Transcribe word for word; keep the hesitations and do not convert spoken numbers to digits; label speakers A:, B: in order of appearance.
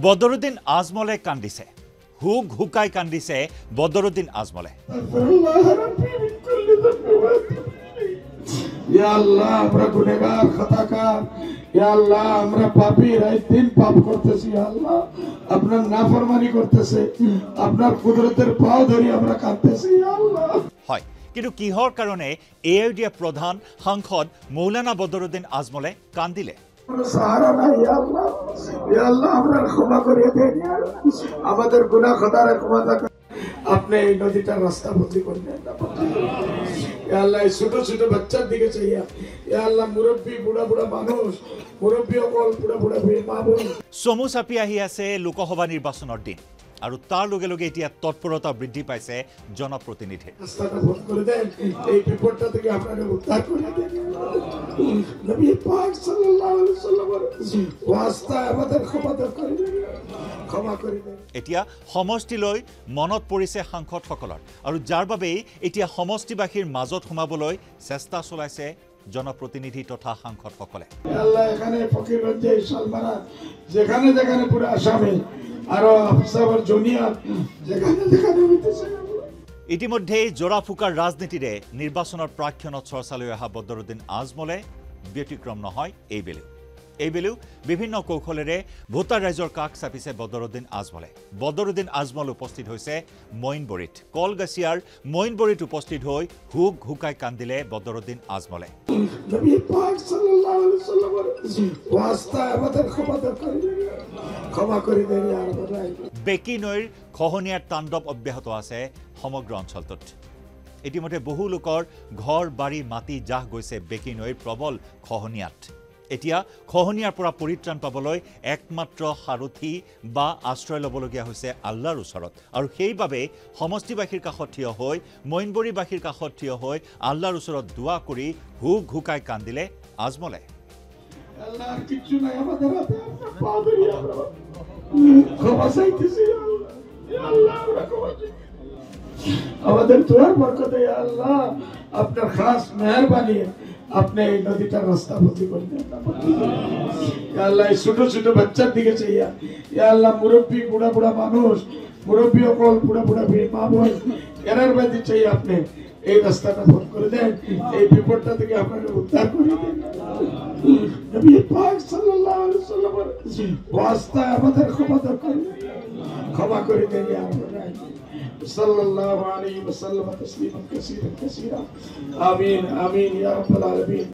A: বদৰুদ্দিন আজমলে কান্দিছে হুক হুকাই কান্দিছে বদৰুদ্দিন আজমলে
B: ইয়া আল্লাহ আমরা গুনাহগার খাতাকার ইয়া আল্লাহ আমরা পাপী রাত দিন পাপ করতেছি ইয়া আল্লাহ আপনার নাফরমানি করতেছে আপনার কুদরতের পাও ধরি আমরা কাঁদতেছি ইয়া আল্লাহ
A: হয় কিন্তু কিহৰ কাৰণে aiudf প্ৰধান সাংসদ মৌলানা বদৰুদ্দিন আজমলে কান্দিলে
B: সাহারা নাই ইয়া আল্লাহ ইয়া আল্লাহ আমরা ক্ষমা করে দেন আমাদের গুনাহ খতারে ক্ষমা করুন আপনি এই নদীটার রাস্তা বদলি করে দেন ইয়া আল্লাহ ছোট ছোট বাচ্চার দিকে চাইয়া ইয়া আল্লাহ মুরব্বী বুড়া বুড়া মানুষ মুরব্বী অকল বুড়া বুড়া মা বোন
A: চমু চাপি আহি আছে লোকসভা নিৰ্বাচনৰ দিন আৰু তাৰ লগে লগে এতিয়া তৎপৰতা বৃদ্ধি পাইছে জনপ্ৰতিনিধি
B: রাস্তাটা বন্ধ করে দেন এই বিপদটা থেকে আপনারা উদ্ধার করে দেন নবী পাক সাল্লাল্লাহু আলাইহি ওয়াসাল্লামের ওয়াস্তা আমাদের ক্ষমা করে দেন ক্ষমা করে দেন
A: এতিয়া সমষ্টিলৈ মনত পৰিছে সাংসদসকলৰ আৰু যাৰ বাবে এতিয়া সমষ্টিবাসীৰ মাজত সোমাবলৈ চেষ্টা চলাইছে জনপ্ৰতিনিধি তথা সাংসদসকলে
B: আল্লাহ এখানে ফকিরগঞ্জে শালমারা যেখানে যেখানে পুরো আসামে আর আফসাবর জুনিয়র যেখানে যেখানে হইতেছে
A: ইতিমধ্যে জোৰা ফুকাৰ ৰাজনীতিৰে নিৰ্বাচনৰ প্ৰাক্ষণত চৰ্চালৈ অহা বদৰুদ্দিন আজমলে ব্যতিক্ৰম নহয় এইবেলেও এইবেলেও বিভিন্ন কৌশলেৰে ভোটাৰ ৰাইজৰ কাষ চাপিছে বদৰুদ্দিন আজমলে বদৰুদ্দিন আজমল উপস্থিত হৈছে মইনবৰীত কলগাছিয়াৰ মইনবৰীত উপস্থিত হৈ হুক হুকাই কান্দিলে বদৰুদ্দিন আজমলে
B: নবী পাক সাল্লাল্লাহু আলাইহি ওয়াসাল্লামের ওয়াস্তা আমাদের ক্ষমা করে দেন ক্ষমা করে দেন ইয়া রাব্বাল
A: বেকি নৈৰ খহনীয়াৰ তাণ্ডৱ অব্যাহত আছে সমগ্ৰ অঞ্চলটোত ইতিমধ্যে বহু লোকৰ ঘৰ বাৰী মাটি জাহ গৈছে বেকি নৈৰ প্ৰবল খহনীয়াত এতিয়া খহনীয়াৰ পৰা পৰিত্ৰাণ পাবলৈ একমাত্ৰ সাৰথি বা আশ্ৰয় ল'বলগীয়া হৈছে আল্লাহৰ ওচৰত আৰু সেইবাবে সমষ্টিবাসীৰ কাষত থিয় হৈ মইনবৰীবাসীৰ কাষত থিয় হৈ আল্লাহৰ ওচৰত দোৱা কৰি হুক হুকাই কান্দিলে আজমলে
B: আল্লাহর কিছু নাই আমাদের হাতে পা ধরি আমরা ক্ষমা চাইতেছি ইয়া আল্লাহ আমরা ক্ষমা চাই আমাদের দোয়ার বরকতে ইয়া আল্লাহ আপনার খাস মেহেরবানি আপনি এই নদীটার রাস্তা বদলি করে দেন ইয়া আল্লাহ ছোট ছোট বাচ্চার দিকে চাইয়া ইয়া আল্লাহ মুরব্বী বুড়া বুড়া মানুষ মুরব্বী অকল বুড়া বুড়া মা বোন এরার বাদি চাই আপনি এই রাস্তাটা বন্ধ করে দেন এই বিপদটা থেকে আপনারা উদ্ধার করে দেন নবী পাক সাল্লাল্লাহু আলাইহি ওয়াসাল্লামের ওয়াস্তা আমাদের ক্ষমা করে ক্ষমা করে দেন ইয়া রাব্বাল সাল্লাল্লাহু আলাইহি ওয়াসাল্লাম তাসলিমান কাসীরান কাসীরা আমিন আমিন ইয়া রাব্বাল আলামিন